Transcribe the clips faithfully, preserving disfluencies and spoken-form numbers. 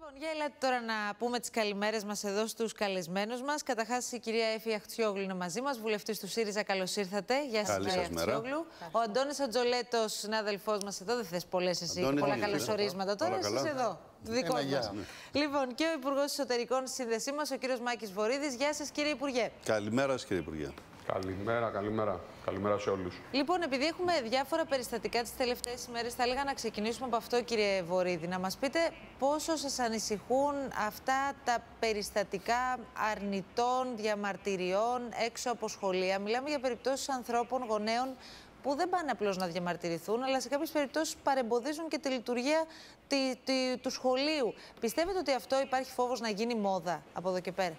Λοιπόν, για ελάτε τώρα να πούμε τις καλημέρες μας εδώ στους καλεσμένους μας. Καταρχάς, η κυρία Έφη Αχτσιόγλου είναι μαζί μας, βουλευτής του ΣΥΡΙΖΑ. Καλώς ήρθατε. Γεια σας, κυρία Αχτσιόγλου. Ο Αντώνης Ατζολέτος, συνάδελφός μας εδώ. Δεν θες πολλές εσύ και πολλά καλωσορίσματα τώρα. Εσείς εδώ. Δικό μας. Λοιπόν, και ο Υπουργός Εσωτερικών στη σύνδεσή μας, ο κύριος Μάκης Βορίδης. Γεια σας, κύριε Υπουργέ. Καλημέρα σας, κύριε Υπουργέ. Καλημέρα, καλημέρα. Καλημέρα σε όλους. Λοιπόν, επειδή έχουμε διάφορα περιστατικά τις τελευταίες ημέρες, θα έλεγα να ξεκινήσουμε από αυτό, κύριε Βορίδη. Να μας πείτε πόσο σας ανησυχούν αυτά τα περιστατικά αρνητών διαμαρτυριών έξω από σχολεία. Μιλάμε για περιπτώσεις ανθρώπων, γονέων, που δεν πάνε απλώς να διαμαρτυρηθούν, αλλά σε κάποιες περιπτώσεις παρεμποδίζουν και τη λειτουργία τη, τη, του σχολείου. Πιστεύετε ότι αυτό υπάρχει φόβος να γίνει μόδα από εδώ και πέρα?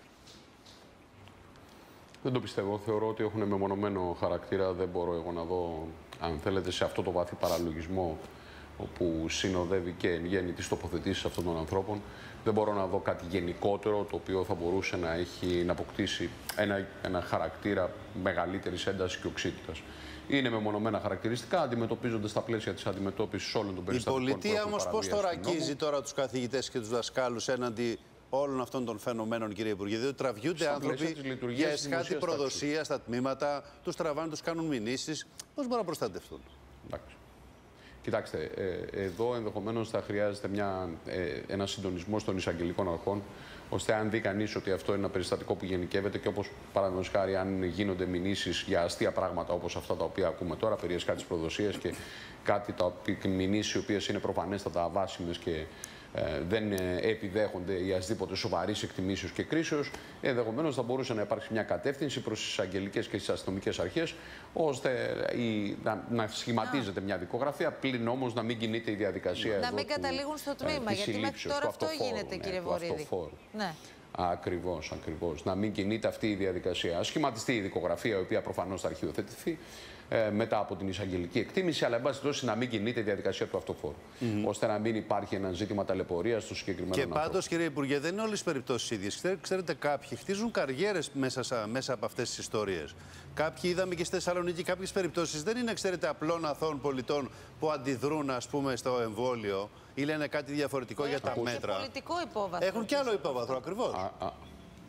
Δεν το πιστεύω. Θεωρώ ότι έχουν μεμονωμένο χαρακτήρα. Δεν μπορώ εγώ να δω, αν θέλετε, σε αυτό το βαθύ παραλογισμό που συνοδεύει και εν γέννη τις τοποθετήσεις αυτών των ανθρώπων. Δεν μπορώ να δω κάτι γενικότερο το οποίο θα μπορούσε να, έχει, να αποκτήσει ένα, ένα χαρακτήρα μεγαλύτερης έντασης και οξύτητας. Είναι μεμονωμένα χαρακτηριστικά, αντιμετωπίζονται στα πλαίσια της αντιμετώπισης όλων των περιστατικών. Η πολιτεία όμως πώς το ρακίζει τώρα τους καθηγητές και τους δασκάλους έναντι όλων αυτών των φαινομένων, κύριε Υπουργέ? Διότι τραβιούνται στα άνθρωποι για εσχάτη προδοσία στα τμήματα, τους τραβάνε, τους κάνουν μηνύσεις. Πώς μπορούν να προστατευτούν? Εντάξει. Κοιτάξτε, ε, εδώ ενδεχομένως θα χρειάζεται μια, ε, ένα συντονισμό των εισαγγελικών αρχών, ώστε αν δει κανείς ότι αυτό είναι ένα περιστατικό που γενικεύεται και όπως παραδείγματος χάρη αν γίνονται μηνύσεις για αστεία πράγματα όπως αυτά τα οποία ακούμε τώρα, περί εσχάτης προδοσίας και κάτι τα μηνύσεις οι οποίες είναι προφανέστατα αβάσιμες και Ε, δεν ε, επιδέχονται ή ασδήποτε σοβαρής εκτιμήσεως και κρίσεως, ενδεχομένως θα μπορούσε να υπάρξει μια κατεύθυνση προς τις εισαγγελικές και τις αστυνομικές αρχές, ώστε η, να, να σχηματίζεται μια δικογραφία, πλην όμως να μην κινείται η διαδικασία. Να μην του, καταλήγουν στο τμήμα, ε, γιατί μέχρι τώρα αυτό γίνεται, ναι, κύριε Βορίδη. Ναι. Ακριβώς, ακριβώς. Να μην κινείται αυτή η διαδικασία. Ας σχηματιστεί η δικογραφία, η οποία προφανώς θα αρχιοθετηθεί ε, μετά από την εισαγγελική εκτίμηση, αλλά εν πάση περιπτώσει να μην κινείται η διαδικασία του αυτοφόρου. Mm -hmm. Ώστε να μην υπάρχει ένα ζήτημα ταλαιπωρίας στο συγκεκριμένο άνθρωπο. Και πάντως, κύριε Υπουργέ, δεν είναι όλες τις περιπτώσεις ίδιες. Ξέρετε, ξέρετε, κάποιοι χτίζουν καριέρες μέσα, μέσα από αυτές τις ιστορίες. Κάποιοι είδαμε και στη Θεσσαλονίκη κάποιες περιπτώσεις. Δεν είναι, ξέρετε, απλών αθώων πολιτών που αντιδρούν, ας πούμε, στο εμβόλιο ή λένε κάτι διαφορετικό Έχουν για τα μέτρα. Πολιτικό υπόβαθρο. Έχουν και άλλο υπόβαθρο, ακριβώς. Α, α.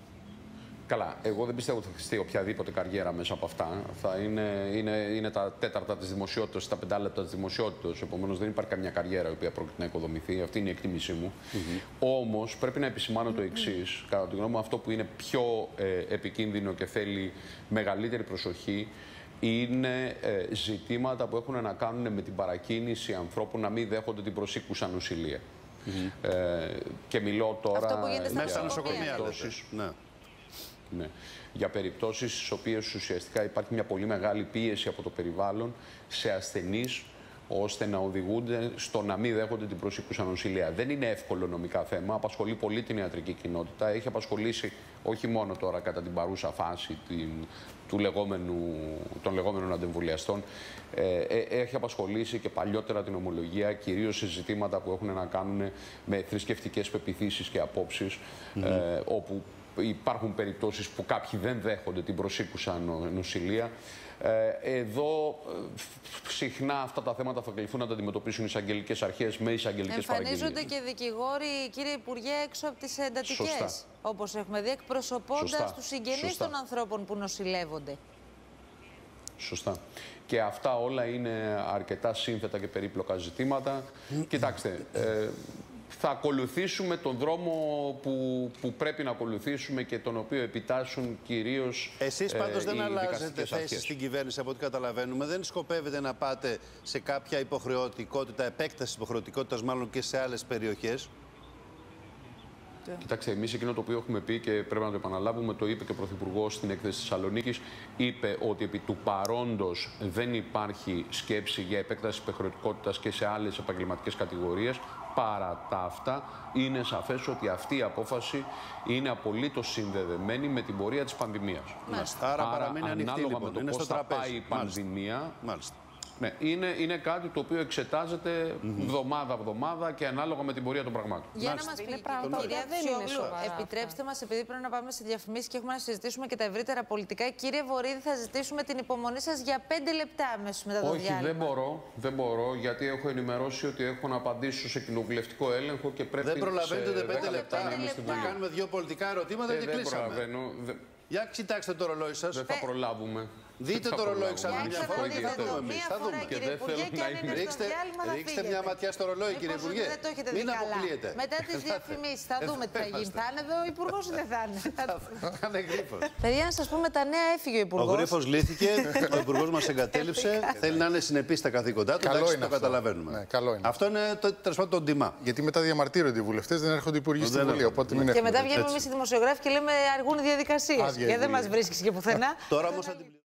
Καλά, εγώ δεν πιστεύω ότι θα χτιστεί οποιαδήποτε καριέρα μέσα από αυτά. Θα είναι, είναι, είναι τα τέταρτα της δημοσιότητας, τα πεντάλεπτα της δημοσιότητας. Επομένως, δεν υπάρχει καμιά καριέρα η οποία πρόκειται να οικοδομηθεί. Αυτή είναι η εκτίμησή μου. Mm -hmm. Όμως, πρέπει να επισημάνω mm -hmm. το εξής. Κατά τη γνώμη μου, αυτό που είναι πιο ε, επικίνδυνο και θέλει μεγαλύτερη προσοχή είναι ε, ζητήματα που έχουν να κάνουν με την παρακίνηση ανθρώπων να μην δέχονται την προσήκουσα νοσηλεία. Mm -hmm. ε, και μιλώ τώρα αυτό που γίνεται στα μέσα νοσοκομεία. Ναι. Ναι. Για περιπτώσεις στις οποίες ουσιαστικά υπάρχει μια πολύ μεγάλη πίεση από το περιβάλλον σε ασθενείς, ώστε να οδηγούνται στο να μην δέχονται την προσήκουσα νοσηλεία. Δεν είναι εύκολο νομικά θέμα, απασχολεί πολύ την ιατρική κοινότητα, έχει απασχολήσει όχι μόνο τώρα κατά την παρούσα φάση την, του λεγόμενου, των λεγόμενων αντεμβολιαστών, ε, ε, έχει απασχολήσει και παλιότερα την ομολογία, κυρίως σε ζητήματα που έχουν να κάνουν με θρησκευτικές πεποιθήσεις και απόψεις, mm-hmm. ε, όπου υπάρχουν περιπτώσεις που κάποιοι δεν δέχονται την προσήκουσα νοσηλεία. Εδώ συχνά αυτά τα θέματα θα κληθούν να τα αντιμετωπίσουν οι εισαγγελικές αρχές με εισαγγελικές παραγγελίες. Εμφανίζονται και δικηγόροι, κύριε Υπουργέ, έξω από τις εντατικές, όπως έχουμε δει, εκπροσωπώντας τους συγγενείς των ανθρώπων που νοσηλεύονται. Σωστά. Και αυτά όλα είναι αρκετά σύνθετα και περίπλοκα ζητήματα. Κοιτάξτε, ε, θα ακολουθήσουμε τον δρόμο που, που πρέπει να ακολουθήσουμε και τον οποίο επιτάσσουν κυρίως Εσείς πάντως ε, δεν αλλάζετε θέση στην κυβέρνηση από ό,τι καταλαβαίνουμε. Δεν σκοπεύετε να πάτε σε κάποια υποχρεωτικότητα, επέκταση υποχρεωτικότητας μάλλον και σε άλλες περιοχές? Κοιτάξτε, εμείς εκείνο το οποίο έχουμε πει και πρέπει να το επαναλάβουμε, το είπε και ο Πρωθυπουργός στην έκθεση της Θεσσαλονίκης, είπε ότι επί του παρόντος δεν υπάρχει σκέψη για επέκταση υποχρεωτικότητας και σε άλλες επαγγελματικές κατηγορίες. Παρά τα αυτά, είναι σαφές ότι αυτή η απόφαση είναι απολύτως συνδεδεμένη με την πορεία της πανδημίας. Μάλιστα. Άρα, Άρα παραμένει ανοιχτή, ανάλογα λοιπόν. με το είναι πώς στο θα τραπέζι. πάει η πανδημία, Μάλιστα. Ναι, είναι, είναι κάτι το οποίο εξετάζεται εβδομάδα-εβδομάδα και ανάλογα με την πορεία των πραγμάτων. Για να μας πει, κυρία Αξιόγλου, επιτρέψτε μας, επειδή πρέπει να πάμε σε διαφημίσεις και έχουμε να συζητήσουμε και τα ευρύτερα πολιτικά. Κύριε Βορίδη, θα ζητήσουμε την υπομονή σας για πέντε λεπτά αμέσως μετά το Όχι, διάλειμμα. δεν μπορώ, δεν μπορώ, γιατί έχω ενημερώσει ότι έχω να απαντήσω σε κοινοβουλευτικό έλεγχο και πρέπει δεν προλαβαίνετε ούτε πέντε λεπτά να είμαι στην να δουλειά. κάνουμε δύο πολιτικά ερωτήματα Ε, και δεν κλείσαμε. προλαβαίνω. Δε... Για κοιτάξτε το ρολόι σας. Δεν θα προλάβουμε. Δείτε το ρολόι ξανά μια φορά και θα δούμε εμείς. Θα δούμε. Και δεν θέλω να είμαι. Ρίξτε, ρίξτε μια ματιά στο ρολόι, κύριε Υπουργέ. Δεν το έχετε δει Μην καλά. αποκλείετε. Μετά τις διαφημίσεις θα δούμε τι θα γίνει. Θα είναι εδώ ο Υπουργός ή δεν θα είναι. Θα είναι γρίφος. Παιδιά, να σας πούμε τα νέα, έφυγε ο Ο Υπουργός. γρίφος λύθηκε, ο Υπουργός μας εγκατέλειψε. Θέλει να είναι συνεπής στα καθήκοντά του. Καλό Εντάξει, είναι το αυτό. καταλαβαίνουμε. Ναι, καλό είναι. Αυτό είναι το, τέλος πάντων το τιμά. Γιατί μετά διαμαρτύρονται οι βουλευτές, δεν έρχονται οι υπουργοί στη Δεν Βουλή. έρχονται. Οπότε μην Και έχουμε μετά τέτοια. βγαίνουμε εμείς οι δημοσιογράφοι και λέμε αργούν οι διαδικασίες. Άδεια η Και δεν Βουλή. μας βρίσκεις και πουθενά. Τώρα όμως